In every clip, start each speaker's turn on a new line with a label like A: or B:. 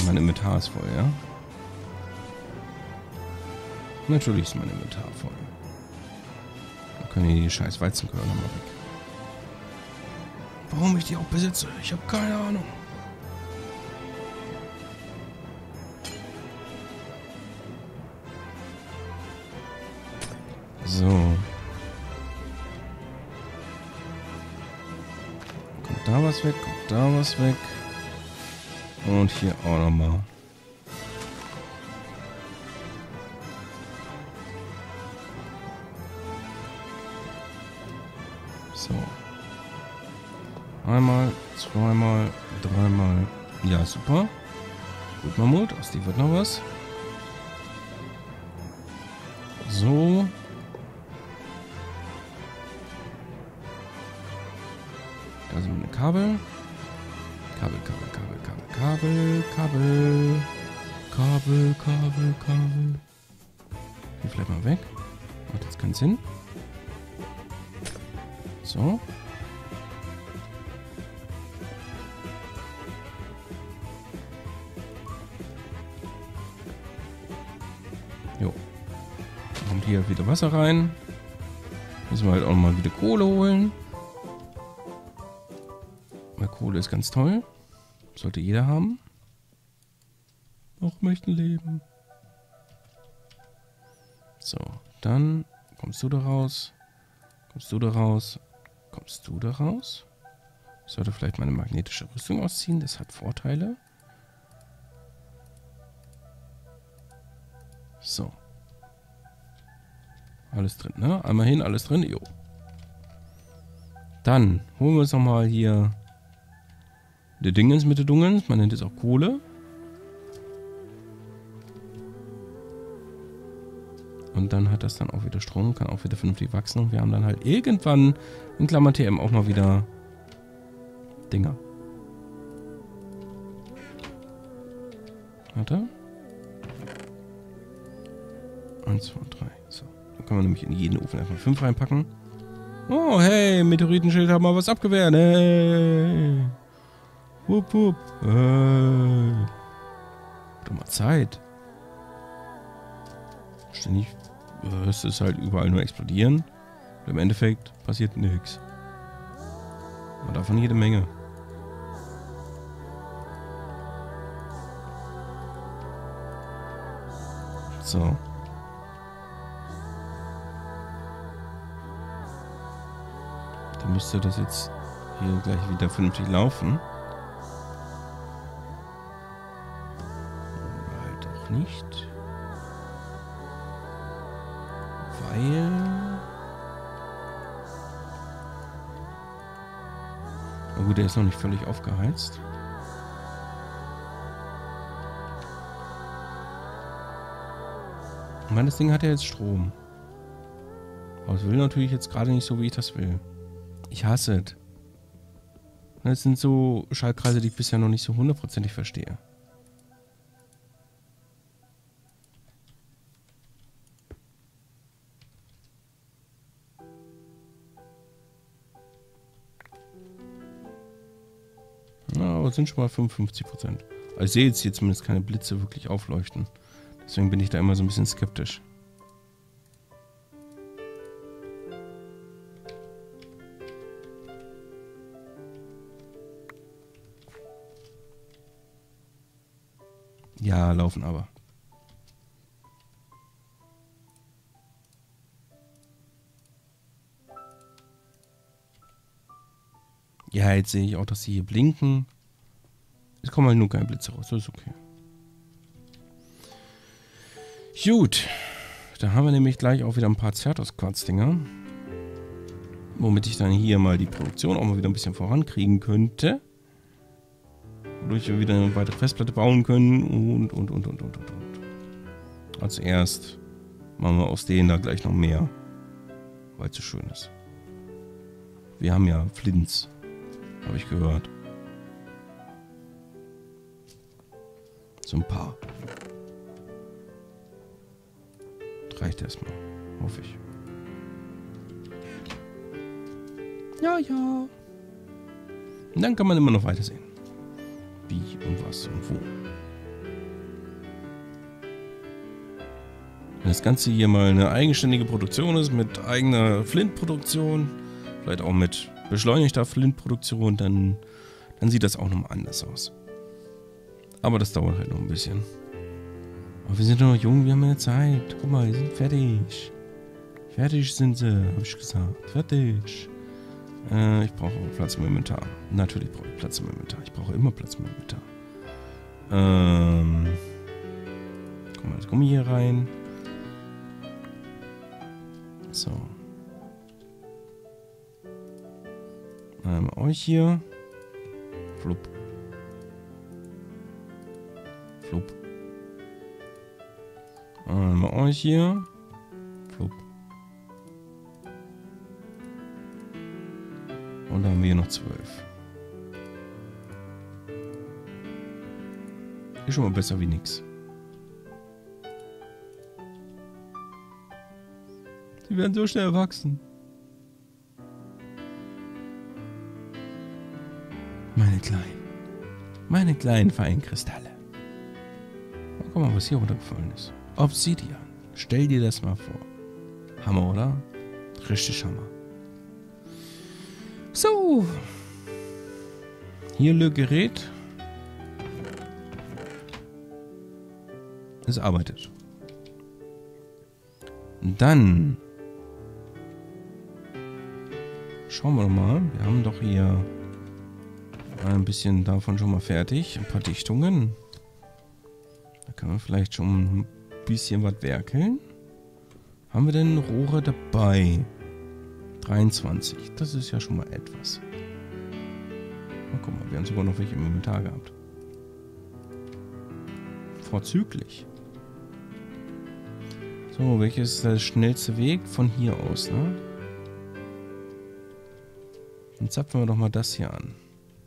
A: Mein Inventar ist voll, ja? Natürlich ist mein Inventar voll. Dann können wir die scheiß Weizenkörner mal weg. Warum ich die auch besitze? Ich habe keine Ahnung. So. Kommt da was weg, kommt da was weg. Und hier auch nochmal. So. Einmal, zweimal, dreimal. Ja, super. Gut, Mammut. Aus dir wird noch was. So. Da sind meine Kabel. Kabel. Hier vielleicht mal weg. Macht jetzt keinen Sinn. So. Jo. Kommt hier wieder Wasser rein. Müssen wir halt auch mal wieder Kohle holen. Weil Kohle ist ganz toll. Sollte jeder haben. Auch möchten leben. So, dann kommst du da raus. Kommst du da raus. Kommst du da raus? Ich sollte vielleicht meine magnetische Rüstung ausziehen. Das hat Vorteile. So. Alles drin, ne? Einmal hin, alles drin. Jo. Dann holen wir uns nochmal hier der Dingens mit der Dungens. Man nennt es auch Kohle. Und dann hat das dann auch wieder Strom, kann auch wieder vernünftig wachsen. Und wir haben dann halt irgendwann in Klammer TM auch mal wieder Dinger. Warte. 1, 2, 3. So. Dann können wir nämlich in jeden Ofen einfach 5 reinpacken. Oh, hey, Meteoritenschild haben mal was abgewehrt. Hey. Wupp, wupp. Hey. Doch mal Zeit. Ständig. Es ist halt überall nur explodieren. Und im Endeffekt passiert nichts. Und davon jede Menge. So. Dann müsste das jetzt hier gleich wieder vernünftig laufen. Oder halt auch nicht. Weil... Na gut, der ist noch nicht völlig aufgeheizt. Ich meine, das Ding hat ja jetzt Strom. Aber es will natürlich jetzt gerade nicht so, wie ich das will. Ich hasse es. Das sind so Schaltkreise, die ich bisher noch nicht so hundertprozentig verstehe. Ja, aber es sind schon mal 55%. Also ich sehe jetzt hier zumindest keine Blitze wirklich aufleuchten. Deswegen bin ich da immer so ein bisschen skeptisch. Ja, laufen aber. Ja, jetzt sehe ich auch, dass sie hier blinken. Es kommen halt nur keine Blitze raus. Das ist okay. Gut. Dann haben wir nämlich gleich auch wieder ein paar Certus-Quarz-Dinger. Womit ich dann hier mal die Produktion auch mal wieder ein bisschen vorankriegen könnte. Wodurch wir wieder eine weitere Festplatte bauen können und. Als erst machen wir aus denen da gleich noch mehr. Weil es so schön ist. Wir haben ja Flints. Habe ich gehört. So ein paar. Reicht erstmal. Hoffe ich. Ja, ja. Und dann kann man immer noch weitersehen. Wie und was und wo. Wenn das Ganze hier mal eine eigenständige Produktion ist, mit eigener Flintproduktion, vielleicht auch mit beschleunigter Flintproduktion, dann sieht das auch nochmal anders aus. Aber das dauert halt noch ein bisschen. Aber wir sind noch jung, wir haben ja Zeit. Guck mal, wir sind fertig. Fertig sind sie, habe ich gesagt. Fertig. Ich brauche Platz im Inventar. Natürlich brauche ich Platz im Inventar. Ich brauche immer Platz im Inventar. Guck mal, das Gummi hier rein. So. Einmal euch hier. Flupp. Flupp. Einmal euch hier. Flupp. Und dann haben wir hier noch 12. Ist schon mal besser wie nix. Die werden so schnell wachsen. Meine kleinen feinen Kristalle. Oh, guck mal, was hier runtergefallen ist. Obsidian. Stell dir das mal vor. Hammer, oder? Richtig Hammer. So. Hier Le Gerät. Es arbeitet. Dann schauen wir doch mal. Wir haben doch hier ein bisschen davon schon mal fertig. Ein paar Dichtungen. Da kann man vielleicht schon ein bisschen was werkeln. Haben wir denn Rohre dabei? 23. Das ist ja schon mal etwas. Oh, guck mal, wir haben sogar noch welche im Inventar gehabt. Vorzüglich. So, welches ist der schnellste Weg von hier aus, ne? Dann zapfen wir doch mal das hier an.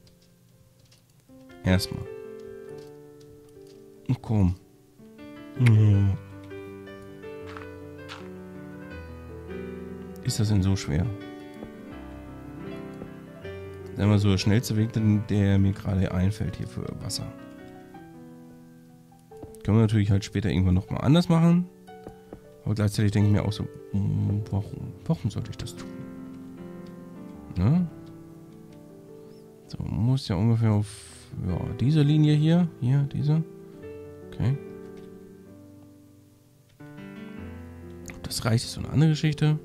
A: Erstmal. Oh, komm. Ja. Ist das denn so schwer? Das ist immer so der schnellste Weg, der mir gerade einfällt hier für Wasser. Können wir natürlich halt später irgendwann nochmal anders machen. Aber gleichzeitig denke ich mir auch so, warum sollte ich das tun? Ne? So, muss ja ungefähr auf diese Linie hier. Hier, diese. Okay. Ob das reicht, ist so eine andere Geschichte.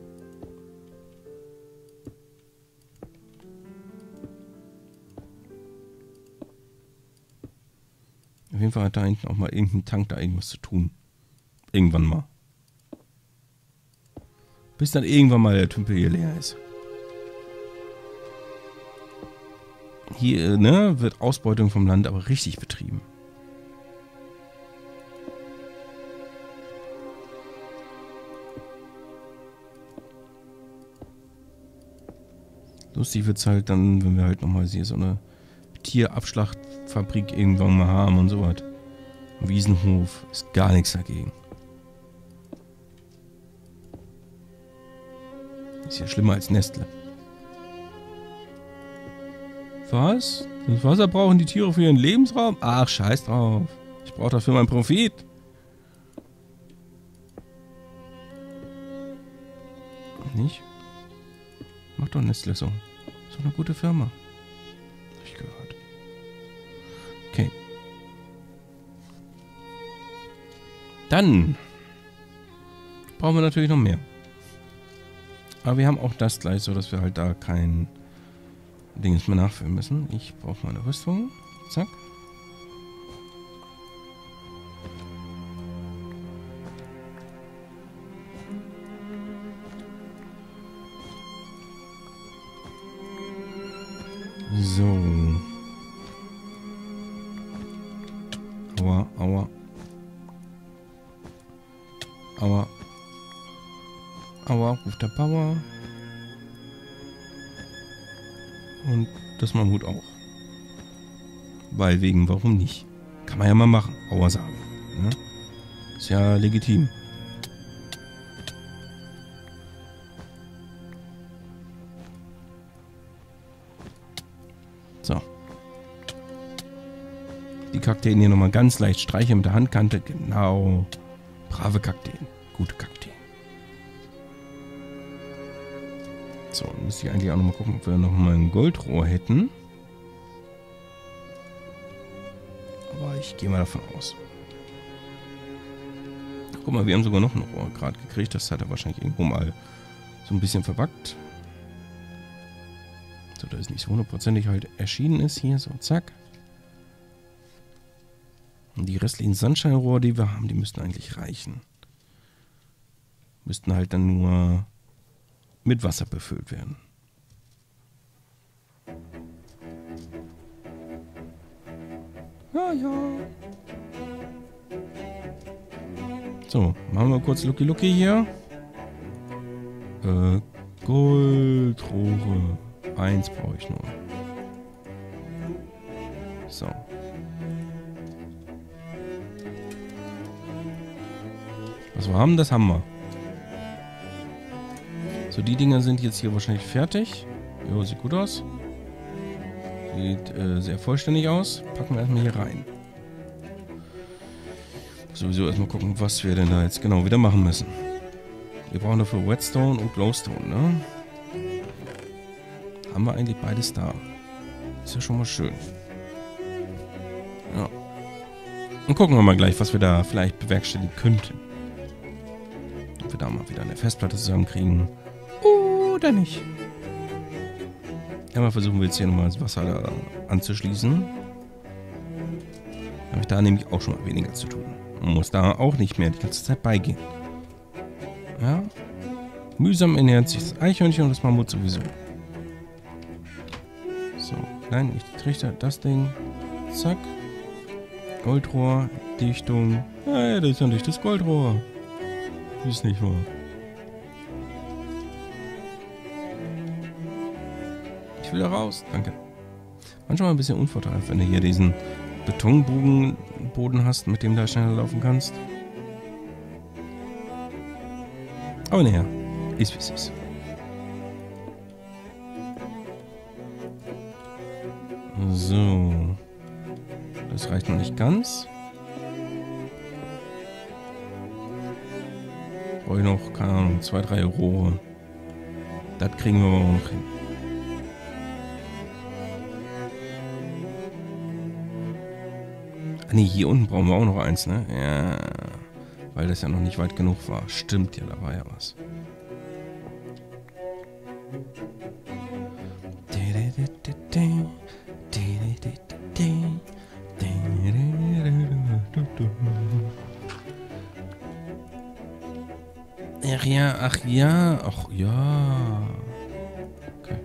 A: Auf jeden Fall hat da hinten auch mal irgendein Tank da irgendwas zu tun. Irgendwann mal. Bis dann irgendwann mal der Tümpel hier leer ist. Hier, ne, wird Ausbeutung vom Land aber richtig betrieben. Lustig wird es halt dann, wenn wir halt nochmal hier so eine Tierabschlachtfabrik irgendwann mal haben und so was. Wiesenhof ist gar nichts dagegen. Ist ja schlimmer als Nestle. Was? Das Wasser brauchen die Tiere für ihren Lebensraum? Ach, scheiß drauf. Ich brauche dafür meinen Profit. Nicht? Mach doch Nestle so. So eine gute Firma. Hab ich gehört. Okay. Dann brauchen wir natürlich noch mehr. Aber wir haben auch das gleich so, dass wir halt da kein Dings mehr nachfüllen müssen. Ich brauche meine Rüstung. Zack. So. Aua, aua. Aua. Aua, ruft der Power. Und das Mammut auch. Weil wegen, warum nicht? Kann man ja mal machen. Aua sagen. Ne? Ist ja legitim. So. Die Kakteen hier nochmal ganz leicht streichen mit der Handkante. Genau. Brave Kakteen. Gute Kakteen. So, dann müsste ich eigentlich auch noch mal gucken, ob wir noch mal ein Goldrohr hätten. Aber ich gehe mal davon aus. Guck mal, wir haben sogar noch ein Rohr gerade gekriegt. Das hat er wahrscheinlich irgendwo mal so ein bisschen verbuggt. So, dass es nicht so hundertprozentig halt erschienen ist hier. So, zack. Und die restlichen Sandsteinrohre, die wir haben, die müssten eigentlich reichen. Müssten halt dann nur mit Wasser befüllt werden. Ja, ja. So, machen wir kurz Lucky hier. Goldrohre. 1 brauche ich nur. So. Was wir haben, das haben wir. So, die Dinger sind jetzt hier wahrscheinlich fertig. Jo, sieht gut aus. Sieht sehr vollständig aus. Packen wir erstmal hier rein. Sowieso erstmal gucken, was wir denn da jetzt genau wieder machen müssen. Wir brauchen dafür Whetstone und Glowstone, ne? Haben wir eigentlich beides da. Ist ja schon mal schön. Ja. Und gucken wir mal gleich, was wir da vielleicht bewerkstelligen könnten. Ob wir da mal wieder eine Festplatte zusammenkriegen. Oder nicht. Ja, mal versuchen wir jetzt hier nochmal das Wasser da anzuschließen. Dann habe ich da nämlich auch schon mal weniger zu tun. Man muss da auch nicht mehr die ganze Zeit beigehen. Ja. Mühsam ernährt sich das Eichhörnchen und das Mammut sowieso. So, nein, nicht die Trichter, das Ding. Zack. Goldrohr, Dichtung. Hey, das ist ja nicht das Goldrohr. Ist nicht wahr. Ich will da raus. Danke. Manchmal ein bisschen unvorteilhaft, wenn du hier diesen Betonboden hast, mit dem du schneller laufen kannst. Aber naja, ist wie es ist. So. Das reicht noch nicht ganz. Brauche ich noch, keine Ahnung, 2, 3 Rohre. Das kriegen wir aber auch noch hin. Ah, nee, hier unten brauchen wir auch noch eins, ne? Ja. Weil das ja noch nicht weit genug war. Stimmt ja, da war ja was. Ach ja, ach ja, ach ja. Okay.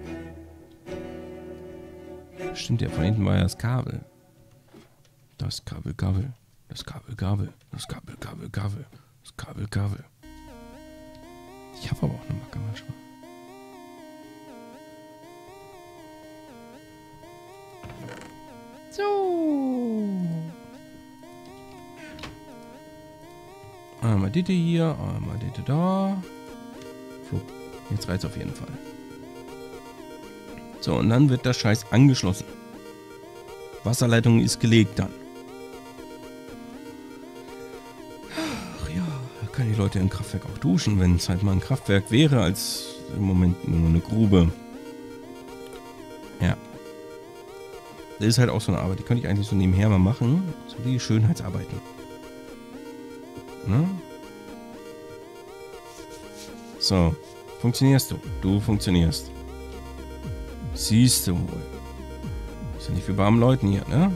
A: Stimmt ja, von hinten war ja das Kabel. Das Kabel, Kabel. Das Kabel, Kabel. Das Kabel, Kabel, Kabel. Das Kabel, Kabel. Ich habe aber auch eine Macke manchmal. So. Einmal die hier, einmal die da. So, jetzt reicht's auf jeden Fall. So, und dann wird der Scheiß angeschlossen. Wasserleitung ist gelegt dann. Ach ja, da können die Leute im Kraftwerk auch duschen, wenn es halt mal ein Kraftwerk wäre, als im Moment nur eine Grube. Ja. Das ist halt auch so eine Arbeit, die könnte ich eigentlich so nebenher mal machen. So die Schönheitsarbeiten. Ne? So, funktionierst du? Du funktionierst. Siehst du wohl. Ist ja nicht wie bei armen Leuten hier, ne?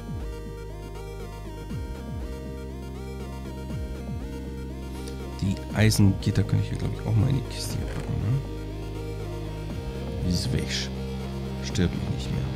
A: Die Eisengitter könnte ich hier, glaube ich, auch mal in die Kiste hier packen, ne? Dieses weg. Stört mich nicht mehr.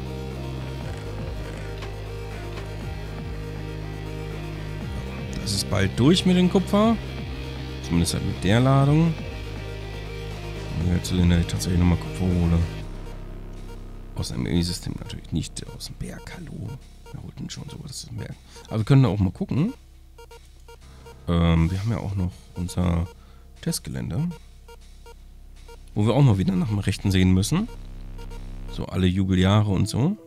A: Das ist bald durch mit dem Kupfer. Zumindest halt mit der Ladung. Und jetzt zu denen ich tatsächlich nochmal Kupfer hole. Aus einem E-System natürlich, nicht aus dem Berg. Hallo. Wir holten schon sowas aus dem Berg. Aber wir können da auch mal gucken. Wir haben ja auch noch unser Testgelände. Wo wir auch mal wieder nach dem Rechten sehen müssen. So alle Jubeljahre und so.